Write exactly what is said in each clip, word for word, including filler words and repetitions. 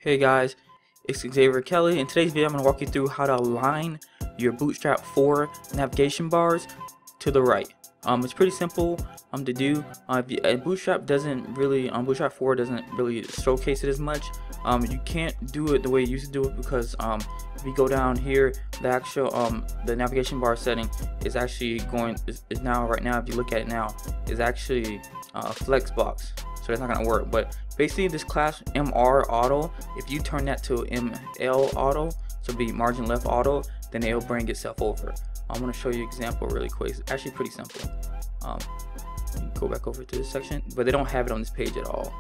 Hey guys, it's Xavier Kelly. In today's video I'm going to walk you through how to align your Bootstrap four navigation bars to the right. Um, it's pretty simple um, to do. Uh, if you, uh, Bootstrap doesn't really, um, Bootstrap four doesn't really showcase it as much. Um, you can't do it the way you used to do it because um, if you go down here, the actual um, the navigation bar setting is actually going is, is now right now. If you look at it now, is actually uh, a flex box. So that's not gonna work. But basically this class M R auto, if you turn that to M L auto, so be margin left auto, then it'll bring itself over. I'm gonna show you an example really quick. It's actually pretty simple. Um, go back over to this section, but they don't have it on this page at all.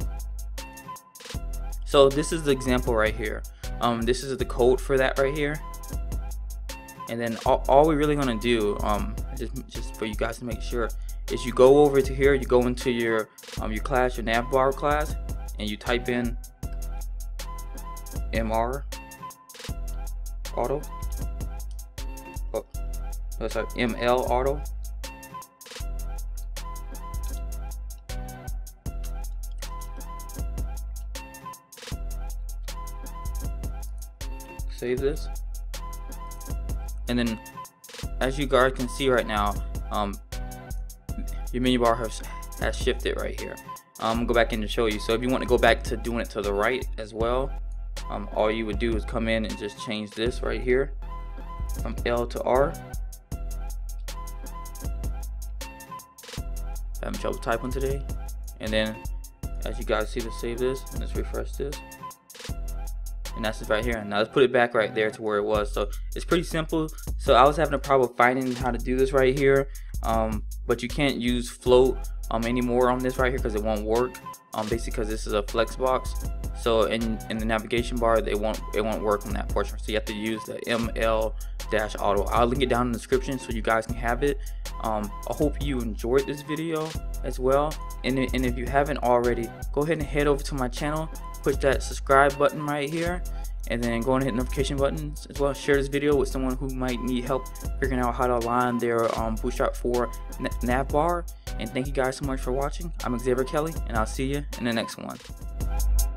So this is the example right here. Um, this is the code for that right here. And then all, all we're really gonna do, um, just just for you guys to make sure, is you go over to here, you go into your um, your class, your navbar class, and you type in M R auto. Oh, no, sorry, M L auto. Save this, and then as you guys can see right now, um, your menu bar has, has shifted right here. I'm um, go back in to show you. So if you want to go back to doing it to the right as well, um, all you would do is come in and just change this right here from L to R. I'm having trouble typing today. And then as you guys see, let's save this and let's refresh this. And that's it right here. Now let's put it back right there to where it was. So it's pretty simple. So I was having a problem finding how to do this right here. Um, but you can't use float um, anymore on this right here because it won't work. Um, basically because this is a flex box. So in, in the navigation bar, it won't it won't work on that portion. So you have to use the M L auto. I'll link it down in the description so you guys can have it. Um, I hope you enjoyed this video as well. And, and if you haven't already, go ahead and head over to my channel. Push that subscribe button right here, and then go and hit notification buttons as well. Share this video with someone who might need help figuring out how to align their um, Bootstrap four navbar. And thank you guys so much for watching. I'm Xavier Kelly, and I'll see you in the next one.